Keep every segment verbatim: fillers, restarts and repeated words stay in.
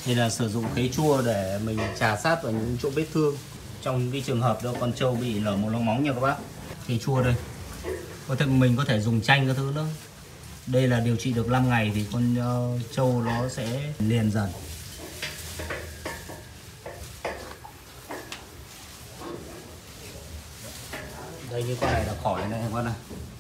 Thì là sử dụng khế chua để mình chà sát vào những chỗ vết thương. Trong cái trường hợp đó con trâu bị lở mồm long móng nha các bác. Khế chua đây. Có thể mình có thể dùng chanh các thứ nữa. Đây là điều trị được năm ngày thì con uh, trâu nó sẽ liền dần. Đây như con này là khỏi này các bác này.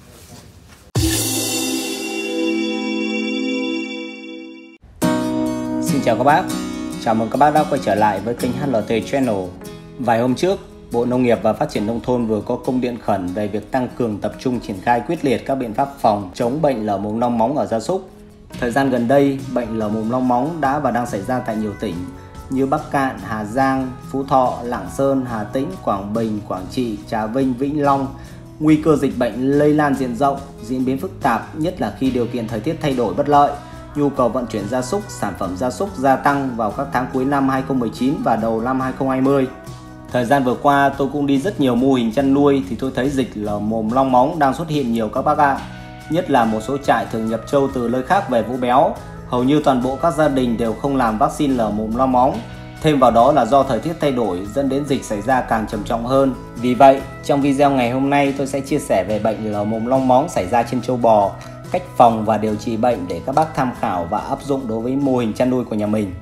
Xin chào các bác. Chào mừng các bác đã quay trở lại với kênh hát lờ tê Channel. Vài hôm trước, Bộ Nông nghiệp và Phát triển Nông thôn vừa có công điện khẩn về việc tăng cường tập trung triển khai quyết liệt các biện pháp phòng chống bệnh lở mồm long móng ở gia súc. Thời gian gần đây, bệnh lở mồm long móng đã và đang xảy ra tại nhiều tỉnh như Bắc Cạn, Hà Giang, Phú Thọ, Lạng Sơn, Hà Tĩnh, Quảng Bình, Quảng Trị, Trà Vinh, Vĩnh Long. Nguy cơ dịch bệnh lây lan diện rộng, diễn biến phức tạp, nhất là khi điều kiện thời tiết thay đổi bất lợi. Nhu cầu vận chuyển gia súc, sản phẩm gia súc gia tăng vào các tháng cuối năm hai không một chín và đầu năm hai không hai không. Thời gian vừa qua tôi cũng đi rất nhiều mô hình chăn nuôi thì tôi thấy dịch lở mồm long móng đang xuất hiện nhiều các bác ạ. Nhất là một số trại thường nhập trâu từ nơi khác về Vũ Béo. Hầu như toàn bộ các gia đình đều không làm vaccine lở mồm long móng. Thêm vào đó là do thời tiết thay đổi dẫn đến dịch xảy ra càng trầm trọng hơn. Vì vậy, trong video ngày hôm nay tôi sẽ chia sẻ về bệnh lở mồm long móng xảy ra trên trâu bò, cách phòng và điều trị bệnh để các bác tham khảo và áp dụng đối với mô hình chăn nuôi của nhà mình.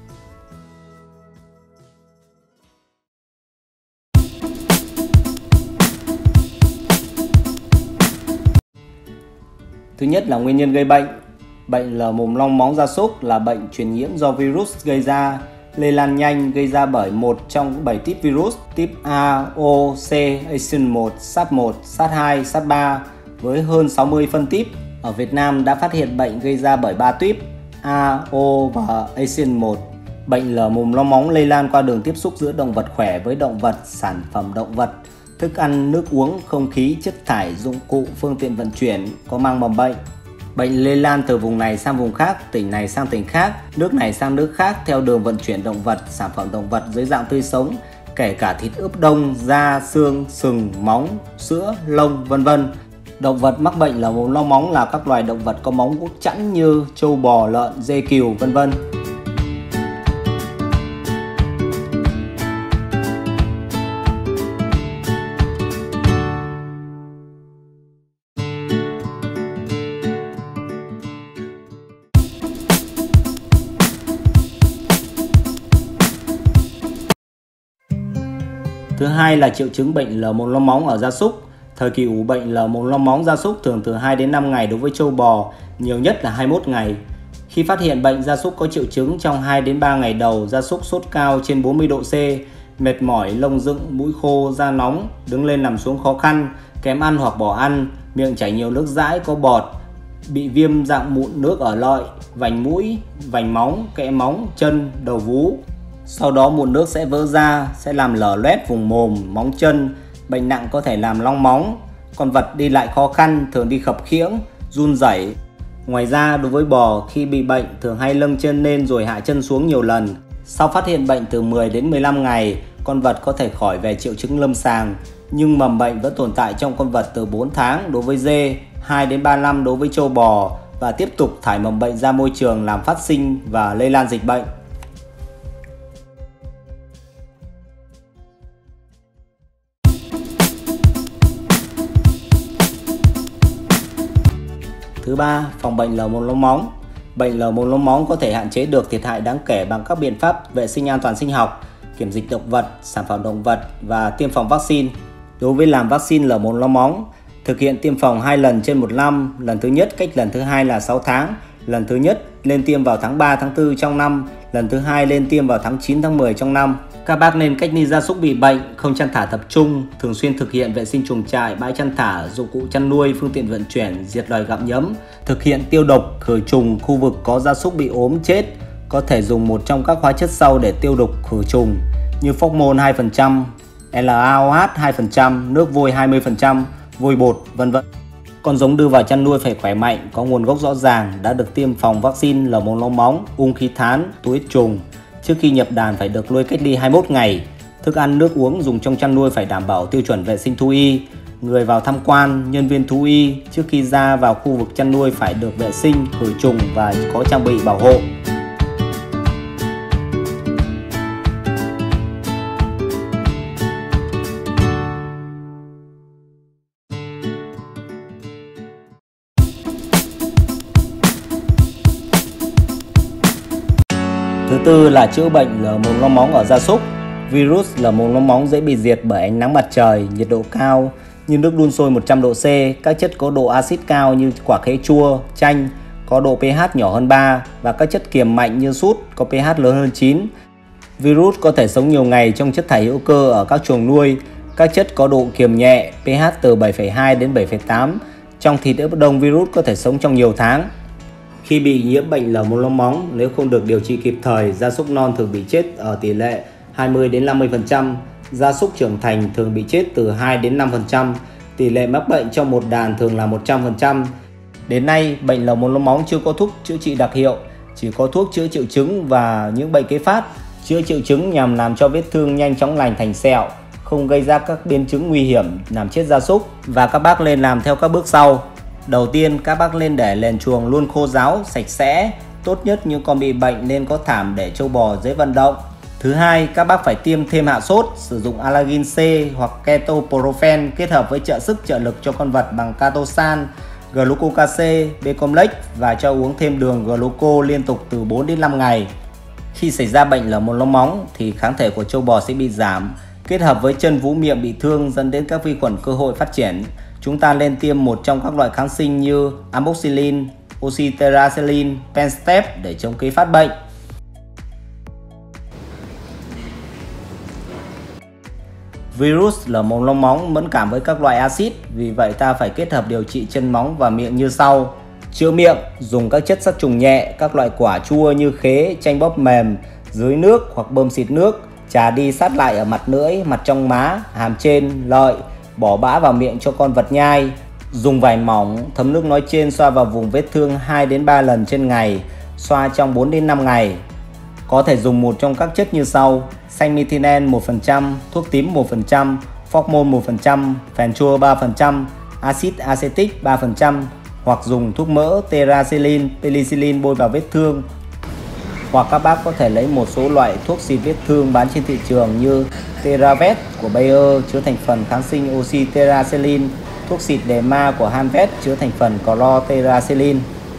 Thứ nhất là nguyên nhân gây bệnh. Bệnh lở mồm long móng gia súc là bệnh truyền nhiễm do virus gây ra, lây lan nhanh, gây ra bởi một trong bảy típ virus, típ A, O, C, A C E N một, SARS một, SARS hai, SARS ba với hơn sáu mươi phân típ. Ở Việt Nam đã phát hiện bệnh gây ra bởi ba típ A, O và A C E N một. Bệnh lở mồm long móng lây lan qua đường tiếp xúc giữa động vật khỏe với động vật, sản phẩm động vật, thức ăn, nước uống, không khí, chất thải, dụng cụ, phương tiện vận chuyển có mang mầm bệnh. Bệnh lây lan từ vùng này sang vùng khác, tỉnh này sang tỉnh khác, nước này sang nước khác theo đường vận chuyển động vật, sản phẩm động vật dưới dạng tươi sống, kể cả thịt ướp đông, da, xương, sừng, móng, sữa, lông, vân vân. Động vật mắc bệnh lở mồm long móng là các loài động vật có móng vuốt chẵn như trâu bò, lợn, dê cừu, vân vân. Thứ hai là triệu chứng bệnh lở mồm long móng ở gia súc. Thời kỳ ủ bệnh lở mồm long móng gia súc thường từ hai đến năm ngày đối với trâu bò, nhiều nhất là hai mươi mốt ngày. Khi phát hiện bệnh, gia súc có triệu chứng trong hai đến ba ngày đầu, gia súc sốt cao trên bốn mươi độ C, mệt mỏi, lông dựng, mũi khô, da nóng, đứng lên nằm xuống khó khăn, kém ăn hoặc bỏ ăn, miệng chảy nhiều nước dãi, có bọt, bị viêm dạng mụn nước ở lợi, vành mũi, vành móng, kẽ móng, chân, đầu vú. Sau đó mụn nước sẽ vỡ ra, sẽ làm lở loét vùng mồm, móng chân. Bệnh nặng có thể làm long móng. Con vật đi lại khó khăn, thường đi khập khiễng, run rẩy. Ngoài ra đối với bò, khi bị bệnh thường hay nâng chân lên rồi hạ chân xuống nhiều lần. Sau phát hiện bệnh từ mười đến mười lăm ngày, con vật có thể khỏi về triệu chứng lâm sàng, nhưng mầm bệnh vẫn tồn tại trong con vật từ bốn tháng đối với dê, hai đến ba năm đối với trâu bò và tiếp tục thải mầm bệnh ra môi trường làm phát sinh và lây lan dịch bệnh. Thứ ba, phòng bệnh lở mồm long móng. Bệnh lở mồm long móng có thể hạn chế được thiệt hại đáng kể bằng các biện pháp vệ sinh an toàn sinh học, kiểm dịch động vật, sản phẩm động vật và tiêm phòng vaccine. Đối với làm vaccine lở mồm long móng, thực hiện tiêm phòng hai lần trên một năm, lần thứ nhất cách lần thứ hai là sáu tháng, lần thứ nhất lên tiêm vào tháng ba, tháng tư trong năm, lần thứ hai lên tiêm vào tháng chín, tháng mười trong năm. Các bác nên cách ly gia súc bị bệnh, không chăn thả tập trung, thường xuyên thực hiện vệ sinh chuồng trại, bãi chăn thả, dụng cụ chăn nuôi, phương tiện vận chuyển, diệt loài gặm nhấm, thực hiện tiêu độc, khử trùng khu vực có gia súc bị ốm chết, có thể dùng một trong các hóa chất sau để tiêu độc khử trùng như phóc môn hai phần trăm, L A O H hai phần trăm, nước vôi hai mươi phần trăm, vôi bột, vân vân. Con giống đưa vào chăn nuôi phải khỏe mạnh, có nguồn gốc rõ ràng, đã được tiêm phòng vaccine lở mồm long móng, ung khí thán, túi trùng. Trước khi nhập đàn phải được nuôi cách ly hai mươi mốt ngày. Thức ăn, nước uống dùng trong chăn nuôi phải đảm bảo tiêu chuẩn vệ sinh thú y. Người vào tham quan, nhân viên thú y trước khi ra vào khu vực chăn nuôi phải được vệ sinh, khử trùng và có trang bị bảo hộ. Thứ tư là chữa bệnh lở mồm long móng ở gia súc. Virus lở mồm long móng dễ bị diệt bởi ánh nắng mặt trời, nhiệt độ cao như nước đun sôi một trăm độ C, các chất có độ axit cao như quả khế chua, chanh có độ pH nhỏ hơn ba và các chất kiềm mạnh như sút có pH lớn hơn chín. Virus có thể sống nhiều ngày trong chất thải hữu cơ ở các chuồng nuôi. Các chất có độ kiềm nhẹ, pH từ bảy phẩy hai đến bảy phẩy tám. Trong thịt ấp đông, virus có thể sống trong nhiều tháng. Khi bị nhiễm bệnh lở mồm long móng, nếu không được điều trị kịp thời, gia súc non thường bị chết ở tỷ lệ hai mươi đến năm mươi phần trăm. Gia súc trưởng thành thường bị chết từ hai đến năm phần trăm. Tỷ lệ mắc bệnh trong một đàn thường là một trăm phần trăm. Đến nay, bệnh lở mồm long móng chưa có thuốc chữa trị đặc hiệu, chỉ có thuốc chữa triệu chứng và những bệnh kế phát. Chữa triệu chứng nhằm làm cho vết thương nhanh chóng lành thành sẹo, không gây ra các biến chứng nguy hiểm làm chết gia súc, và các bác nên làm theo các bước sau. Đầu tiên, các bác nên để nền chuồng luôn khô ráo, sạch sẽ. Tốt nhất những con bị bệnh nên có thảm để trâu bò dễ vận động. Thứ hai, các bác phải tiêm thêm hạ sốt, sử dụng Allergen C hoặc Ketoprofen kết hợp với trợ sức trợ lực cho con vật bằng Catosan, Glucoca C, B-complex và cho uống thêm đường gluco liên tục từ bốn đến năm ngày. Khi xảy ra bệnh lở mồm long móng thì kháng thể của trâu bò sẽ bị giảm, kết hợp với chân vú miệng bị thương dẫn đến các vi khuẩn cơ hội phát triển. Chúng ta nên tiêm một trong các loại kháng sinh như Amoxicillin, Oxytetracycline, Penstep để chống kế phát bệnh. Virus lở mồm long móng mẫn cảm với các loại axit, vì vậy ta phải kết hợp điều trị chân móng và miệng như sau. Chữa miệng, dùng các chất sát trùng nhẹ, các loại quả chua như khế, chanh bóp mềm, dưới nước hoặc bơm xịt nước, chà đi sát lại ở mặt lưỡi, mặt trong má, hàm trên, lợi, bỏ bã vào miệng cho con vật nhai. Dùng vải mỏng, thấm nước nói trên xoa vào vùng vết thương hai đến ba lần trên ngày, xoa trong bốn đến năm ngày. Có thể dùng một trong các chất như sau: xanh methinen một phần trăm, thuốc tím một phần trăm, phocmon một phần trăm, phèn chua ba phần trăm, axit acetic ba phần trăm, hoặc dùng thuốc mỡ terracycline, penicillin bôi vào vết thương. Hoặc các bác có thể lấy một số loại thuốc xịt vết thương bán trên thị trường như Teravet của Bayer chứa thành phần kháng sinh oxytetracycline, thuốc xịt Derma của Hanvet chứa thành phần chlortetracycline.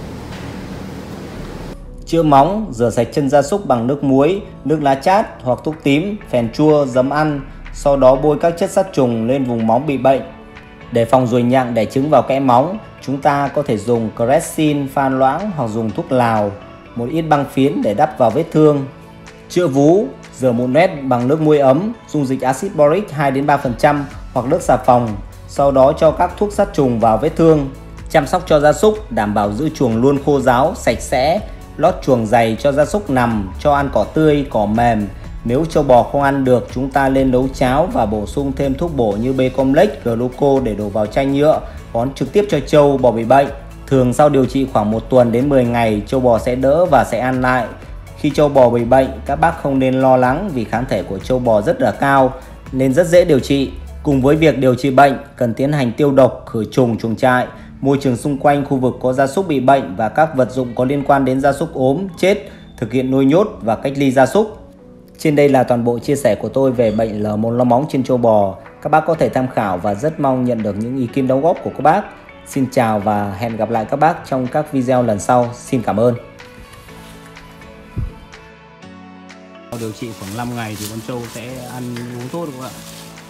Chữa móng, rửa sạch chân gia súc bằng nước muối, nước lá chát hoặc thuốc tím, phèn chua, giấm ăn, sau đó bôi các chất sát trùng lên vùng móng bị bệnh. Để phòng ruồi nhặng đẻ trứng vào kẽ móng, chúng ta có thể dùng Crexin phan loãng hoặc dùng thuốc lào, một ít băng phiến để đắp vào vết thương. Chữa vú, rửa một mét bằng nước muối ấm, dung dịch axit boric hai đến ba phần trăm hoặc nước xà phòng, sau đó cho các thuốc sát trùng vào vết thương. Chăm sóc cho gia súc, đảm bảo giữ chuồng luôn khô ráo, sạch sẽ, lót chuồng dày cho gia súc nằm, cho ăn cỏ tươi, cỏ mềm. Nếu trâu bò không ăn được, chúng ta lên nấu cháo và bổ sung thêm thuốc bổ như B-complex, gluco để đổ vào chai nhựa, bón trực tiếp cho trâu bò bị bệnh. Thường sau điều trị khoảng một tuần đến mười ngày, trâu bò sẽ đỡ và sẽ ăn lại. Khi trâu bò bị bệnh, các bác không nên lo lắng vì kháng thể của trâu bò rất là cao nên rất dễ điều trị. Cùng với việc điều trị bệnh, cần tiến hành tiêu độc, khử trùng chuồng trại, môi trường xung quanh khu vực có gia súc bị bệnh và các vật dụng có liên quan đến gia súc ốm, chết, thực hiện nuôi nhốt và cách ly gia súc. Trên đây là toàn bộ chia sẻ của tôi về bệnh lở mồm long móng trên trâu bò. Các bác có thể tham khảo và rất mong nhận được những ý kiến đóng góp của các bác. Xin chào và hẹn gặp lại các bác trong các video lần sau. Xin cảm ơn. Điều trị khoảng năm ngày thì con trâu sẽ ăn uống tốt đúng không ạ?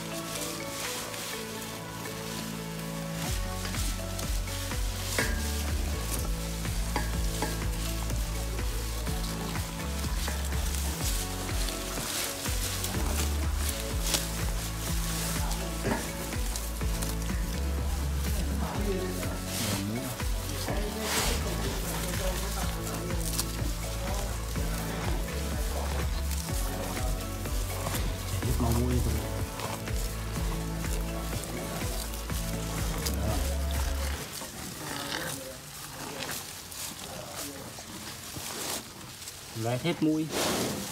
Máu mũi rồi. Loét hết mũi.